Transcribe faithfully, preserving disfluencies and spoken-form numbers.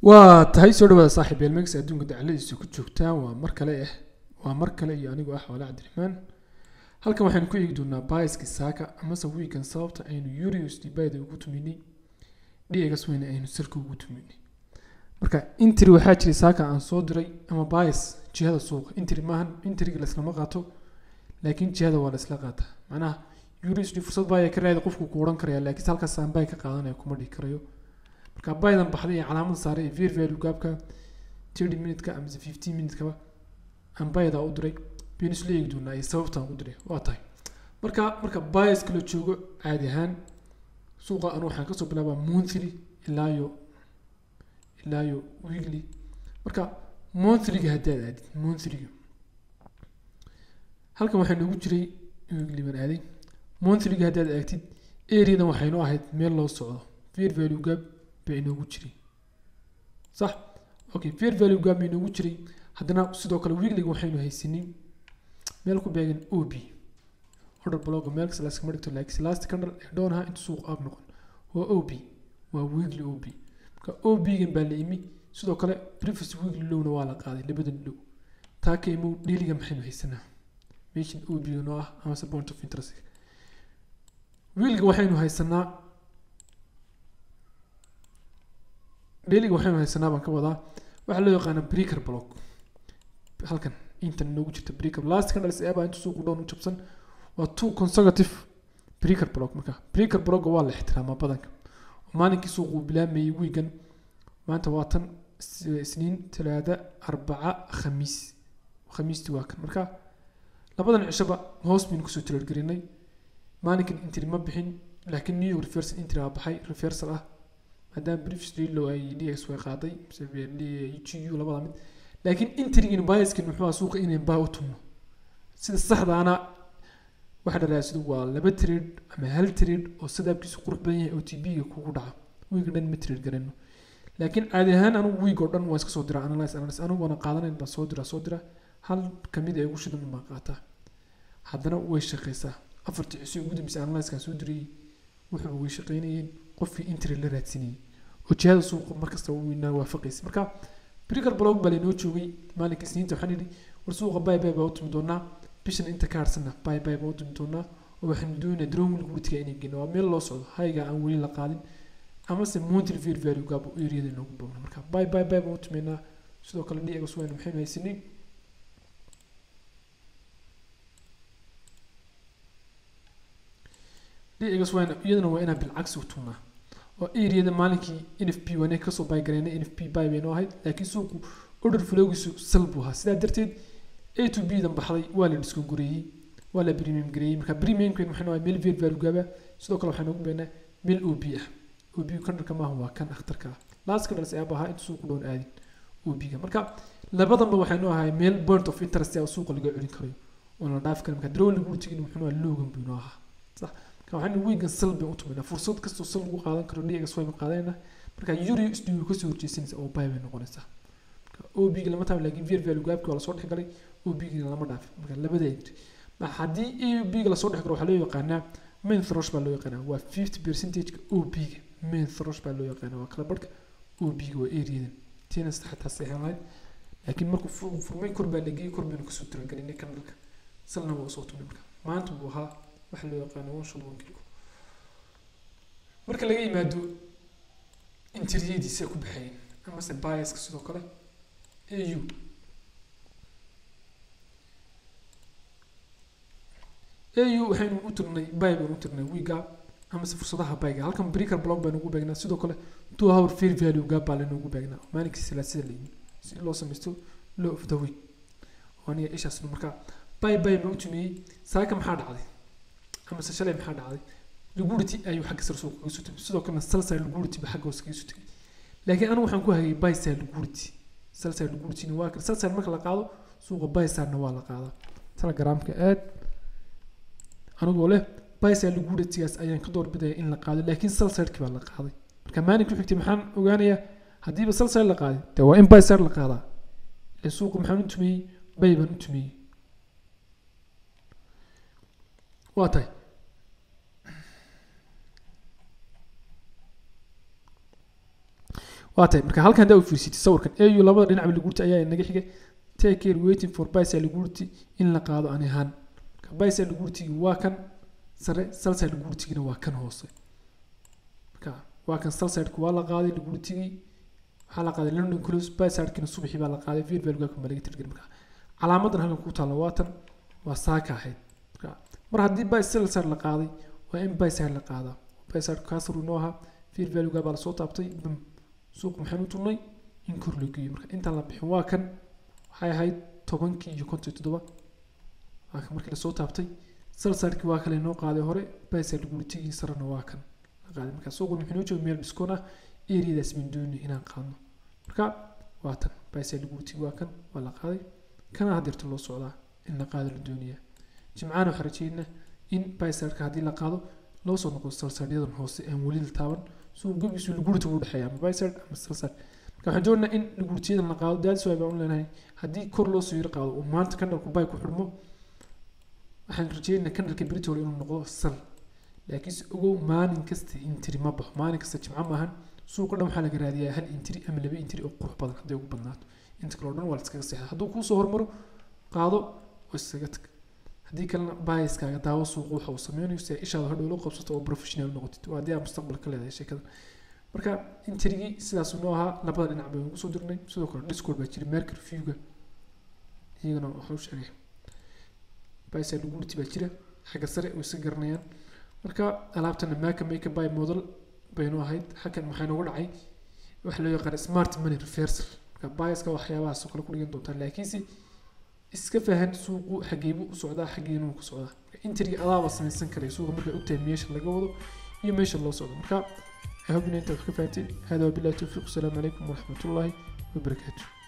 وتهي سو dhawaada saaxiibayaal meegsa adduunka dacaladiisa ku joogtaan waa mar kale ah waa mar kale iyo anigu ah walaal Cabdiraxmaan halkan waxaan ku eegi doonaa biaska saaka ama sawiigan sababta aynu Euro-U S D bayda ugu tuminay dhiiga sweyn aynu sirka ugu tuminay marka intri waxaa jiray saaka aan soo diray ama bias jihada suuqa intri maahan intriga la islama qaato laakiin jihada waa la isla qaataa macnaha Euro-U S D fursad baa ay ka raadi qofku ku oran karaya laakiin halkaas aan bay ka qaadanaya kuma dhigi karayo marka baydan baxday calaamad saaray fair value gaabka thirty minute ka ama fifteen minute ka aan bayda u diray been isla eegi doonaa ay sababtaan u diray waa tahay marka marka bias kala joogo caadi ahaan suuqa aan waxaan ka soo bilaabaa monthly ilaa iyo ilaa iyo weekly marka monthly ga hadda aad monthly halkan waxaan ugu jiray weekly baan aaday monthly ga hadda aad aagtid area-dan waxaynu ahayd meel loo socdo fair value gaab بينو جري صح اوكي فير فاليو قام بينو جري حدنا sidoo kale weekly waxaynu haysanay meel ku beegan O B order block meel salaas ka marto like last candle doonaha inta suuq aab noqon waa O B waa weekly O B ka O B gan baa la imi sidoo kale previous weekly low na waa la qaaday labadan low taa keemo deeliga maxaynu haysanaa meeshan O B no ah ama point of interest weekly waxaynu haysanaa deeliga waxaynu haysanaa baan ka wadaa waxa loo yaqaan breaker block halkan inta noogu jirta breaker last candle ee baa inta suuq u dhown u jabsan waa two consecutive breaker block marka breaker block waa la ixtiraamaa badanka maalinkii suuq uu bilaabmay weegan maanta waa tan isniin talaada arbaca khamiis khamiisti waa kan marka labadan cishaba hoos baynu kusoo trade garinay maalinkan intri ma bixin laakiin new reversal intri ah baxay reversal ah هذا بريفسلي لو أي دي إكس وقاضي بسبب اللي يجي يو لبضع من لكن إنتري إنه بايس كأنه حوا سوق إنه باوتهم سيد الصح ده أنا واحد رأس دوا لبتريد أما هل تريد أو سيد بكيس قرب بيني أو تي بي كوكودا ويقدر متريد قرنه لكن عادي هان أنا ويقدر واسك صدرة أنا لاس أنا لاس أنا وأنا قاعدين إن بصدرة صدرة هل كمية يقولش ده ما قاطع حدنا ويش قيسة أفرت عسيو قدام بس أنا لاس كصدري وحب ويش قينين قفي انتري اللي راتسيني وجهاد السوق مركز توينا وافقيس مركا بريكر بلوك بالينو جوي مالك سنين توحنيدي والسوق باي باي باوت مدونا بيشن انت كارسنا باي باي باوت مدونا وحن دون دروم القوت كاينين جنوا ميل لو سود هايغا ان ولي لا قادين اما سي مونتري فير فاليو غابو يريد انو بونا مركا باي باي باي باوت مينا سدو كلا ديغو سوين محيم هيسني ديغو سوين يدنا وينا بالعكس وتونا area مالكي إن إف بي وانا كسو باي غرينا إن إف بي باي بينو هاي لكن سوق order flow سو سلبوها سيدا درتيد A to B دم بحضي ولا ديسكو غوري ولا بريميوم غري مركا بريميوم كاين وحنا ميل فير فالو غابا سدو كلا وحنا بينا ميل او بي او بي كان كما هو كان اختر كا لاس كدر سيابها انت سوق دون ادي او بي مركا لبدنبا وحنا هاي ميل بوينت اوف انترست او سوق لغا علين كريو ولا داف كان مركا درو لغو تيغين وحنا لوغن بينوها صح waxaan weegan salbi u tumina fursad kasto sal ugu qaadan karo dhiiga soo ma qaadayna marka Euro-U S D ku soo horjeesanaysa oo bay bay noqonaysaa marka O B lama taab laakiin fair value gaabka wala soo dhixgalay O B lama dhaaf marka labada entry ma hadii O B la soo dhixgaro waxa loo yaqaanaa main thrush baa loo yaqaanaa waa fifty percent O B main thrush baa loo yaqaanaa waa kala barka O B waa area-dan tina saxta saxaynay laakiin markuu furmay korba dhigay korbina ku soo tiragalay kan marka salna waa soo tumay marka maanta buu ahaa waxa loo yaqaan one shot one kill marka laga yimaado interiyadiisa ku baxeen ama se bias sidoo kale A U A U waxaynu u tirnay buy baan u tirnay wiiga ama se fursadaha buyga halkan breaker block baan ugu beegnaa sidoo kale two hour fair value gap baan ugu beegnaa maalintii salaasada leeyin si loo sameeyo low of the week waniga ishaas marka buy buy ma u tumiyay saaka maxaa dhacday ama se shalay maxaa dhacday liquidity ayuu xagga sare suuqa soo tagay sidoo kale salsa liquidity ba xagga hoose soo tagay laakiin anu waxaan ku hayay buy side liquidity salsa liquidity waa ka salsa marka la qaado suuqa buy side waa la qaadaa telegramka aad anigu leh buy side liquidity gaas ayaan ka door biday in la qaado laakiin salsa baa la qaaday marka maalinka xigtay maxaan ogaanayaa hadii ba salsa la qaaday taa waa in buy side la qaadaa ee suuqa maxaan u tumiyay buy baan u tumiyay waa tahay waa tahay marka halkan daa u fiirsatay sawirkan au labada dhinac liguurti ayaa inaga xigay take care waiting for buy side liguurti in la qaado ani ahaan ka buy side liguurti waa kan sare sell side liguurtigina waa kan hoose marka waa kan sell side ku waa la qaaday liguurtigi waxa la qaaday London close buy side kina subaxii baa la qaaday fair value ka malaga tirgin marka calaamadan halkan ku taalo waa tan waa saaka ahayd marka mar haddii buy sell side la qaaday waa in buy side la qaadaa buy side ka soo nooha fair value ga baa la soo taabtay suuq maxaan u tunay in kor loo geeyo marka inta la bixin waa kan waxay ahayd tobankii iyo konton iyo toddoba waa kan markii la soo taabtay sell side-kii waa kale noo qaaday hore buy side liguurtigii sarana waa kan la qaaday marka suuqu wuxuu joogaa meel discount ah area-daas min doonay inaan qaadno marka waa tan buy side liguurtigii waa kan waa la qaaday kana hadirta loo socdaa in la qaado la doonaya jimcaana waxaan rajeynaa in buy side-ka haddii la qaado loo soo noqdo sell side-yadan hoose aan weli la taaban suuq gabiisu liguurta u dhaxeeya ama buy side ama sell side marka waxaan doonaa in liguurtiyadan la qaado daal soo baan leenahay haddii kor loo soo yiri qaado oo maanta kan dalku buy ku xirmo waxaan rajeynaa kan dalka Britol inuu noqdo sell laakiin ugu maalin kasta intiri ma bax maalin kasta jimca maahan suuqa dhan waxaa laga raadiyaa hal intiri ama laba intiri oo qurux badan haddii ugu badnaato inta kale oo dhan waa la iskaga seexdaa hadduu kuu soo hormaro qaado oo iskaga tag haddii kalena biaskaaga daawo suuqa waxa uu sameynayo si ay ishaada hadhow loo qabsato oo professional noqotid waa haddii aad mustaqbalka leedahay sheekada marka intirigii sidaas noo ahaa labada dhinac baynu ku soo dirnay sidoo kale Discord baa jiray market review-ga iyagana waxa uu sheegay buy side liguurti baa jira xagga sare oo iska garanayaan marka alaabtana maaka make buy model baynu ahayd xakan waxay noogu dhacay waxa loo yaqaan smart money reversal marka biaska waxyaabahaas oo kale ku dhigan doontaa laakiinse iska fahan suuqu xageebu u socdaa xageenu ku socdaa intriga adaaba samaysan karay suuqa marka ogtahay meesha laga wado iyo meesha loo socdo marka I hope you know that you can find it. هذا وبالله التوفيق. السلام عليكم ورحمة الله وبركاته.